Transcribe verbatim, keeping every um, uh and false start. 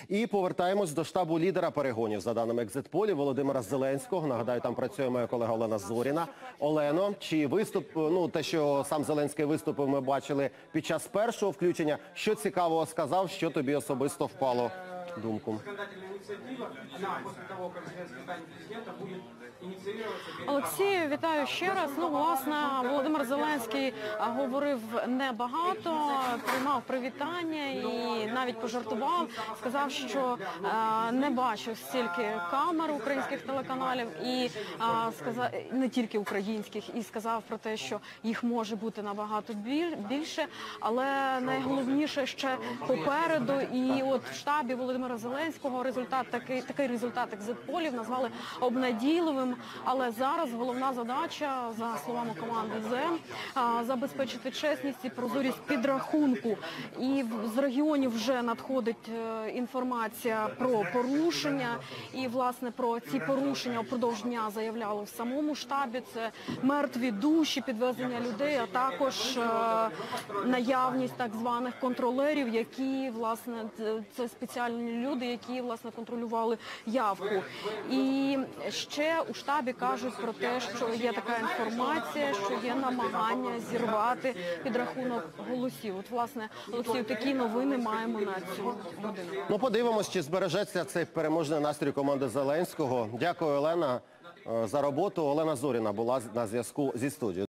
І повертаємось до штабу лідера перегонів. За даними екзит-полів Володимира Зеленського, нагадаю, там працює моя колега Олена Зоріна. Олено, чи виступ, ну те, що сам Зеленський виступив, ми бачили під час першого включення. Що цікавого сказав, що тобі особисто впало в думку? Олексію, вітаю ще раз. Ну, власне, Володимир Зеленський говорив небагато, приймав привітання і навіть пожартував. Сказав, що е, не бачив стільки камер українських телеканалів, і е, сказав, не тільки українських, і сказав про те, що їх може бути набагато більше, але найголовніше ще попереду. І от в штабі Володимира Зеленського результат такий, такий результат екзит-полів назвали обнадійливим, але зараз головна задача, за словами команди ЗЕМ, забезпечити чесність і прозорість підрахунку. І з регіонів вже надходить інформація про порушення, і, власне, про ці порушення впродовж дня заявляли в самому штабі. Це мертві душі, підвезення людей, а також наявність так званих контролерів, які, власне, це спеціальні люди, які, власне, контролювали явку. І ще у штабі кажуть про те, що є така інформація, що є намагання зірвати підрахунок голосів. От, власне, Олексію, такі новини маємо на цю годину. Ну, подивимось, чи збережеться цей переможний настрій команди Зеленського. Дякую, Олена, за роботу. Олена Зоріна була на зв'язку зі студією.